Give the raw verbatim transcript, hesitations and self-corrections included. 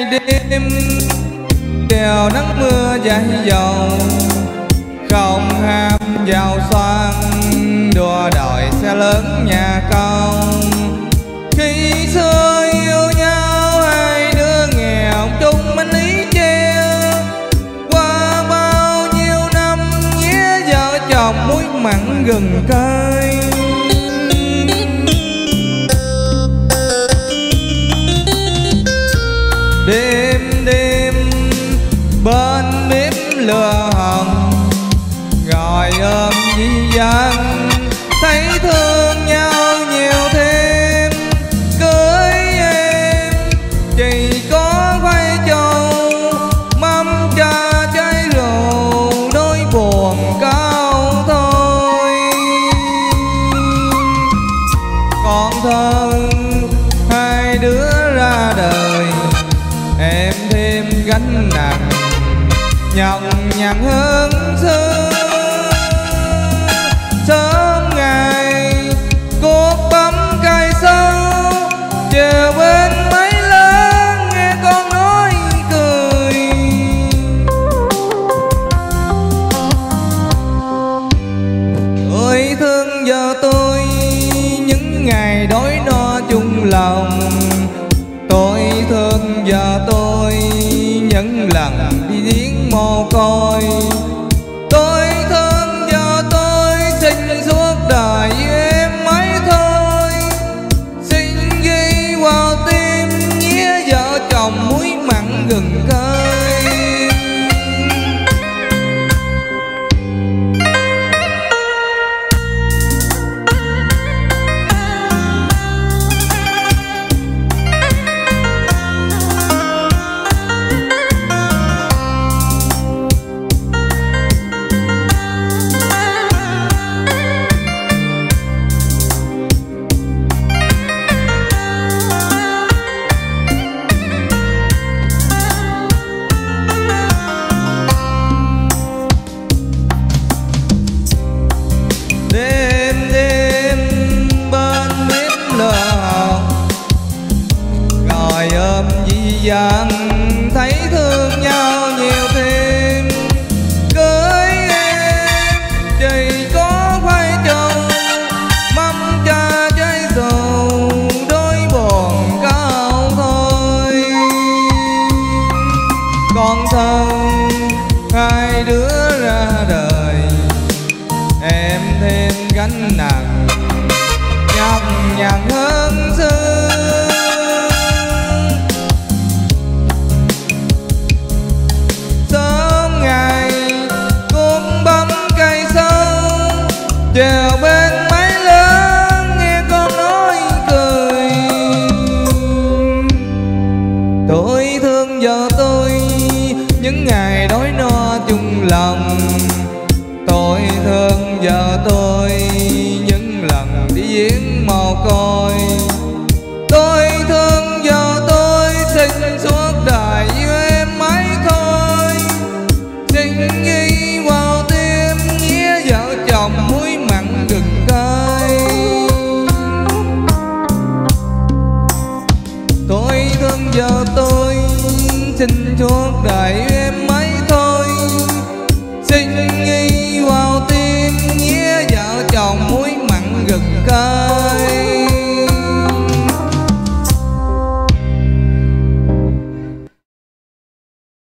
đêm đèo nắng mưa dãi dầu, không ham giàu sang đua đòi xe lớn nhà công. Khi xưa yêu nhau hai đứa nghèo chung bánh lý tre, qua bao nhiêu năm nghĩa vợ chồng muối mặn gừng cay. Đêm đêm bên bếp lửa hồng, ngồi ôm dĩ vãng thấy thương nhau nhiều thêm. Cưới em chỉ có khoai trầu mắm trà chai rượu, đôi buồn cao thôi. Còn thơ hai đứa ra đời, em thêm gánh nặng nhọc nhằn hơn xưa. Sớm ngày cuốc bấm cây sâu, chờ bên mấy lớn nghe con nói cười. Tôi thương vợ tôi những ngày đói no chung lòng, tôi thương vợ tôi những lần đi viếng mồ côi. Tôi thương vợ tôi sinh suốt đời với em mấy thôi, xin ghi vào tim nghĩa vợ chồng muối mặn gừng cay. Dần thấy thương nhau nhiều thêm. Cưới em chỉ có khoai trầu mắm trà chai rượu, đôi buồn cao thôi. Còn thân hai đứa ra đời, em thêm gánh nặng nhọc nhằn hơn xưa. Chèo bên máy lớn nghe con nói cười. Tôi thương vợ tôi những ngày đói no chung lòng, tôi thương vợ tôi những lần đi viếng mồ côi. Tôi thương vợ tôi sinh suốt đời với em mấy thôi, xin ghi vào tim nghĩa vợ chồng muối mặn gừng cay. Tôi thương vợ tôi xin suốt đời em mấy thôi, xin ghi vào tim nghĩa vợ chồng muối mặn gừng cay.